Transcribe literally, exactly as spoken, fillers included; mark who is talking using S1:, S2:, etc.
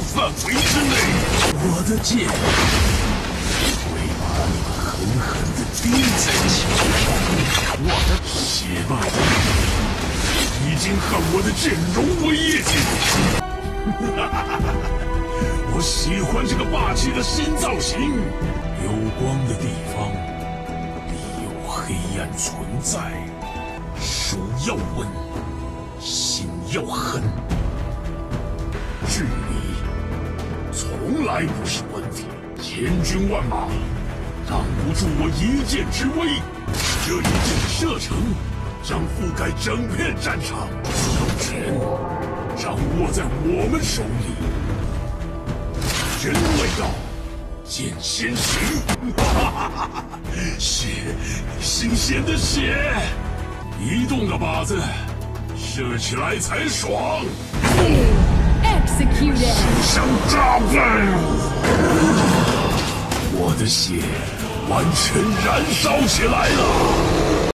S1: 范围之内。我的剑会把你们狠狠地钉在墙上。我的邪霸的力已经和我的剑融为一体。我喜欢这个霸气的新造型。有光的地方必有黑暗存在。手要稳，心要狠。距离从来不是问题。千军万马挡不住我一剑之威。这一箭的射程将覆盖整片战场，主权掌握在我们手里。人未到，剑先行。血，新鲜的血，移动的靶子，射起来才爽。
S2: Executed。
S1: 想炸弹！我的血完全燃烧起来了。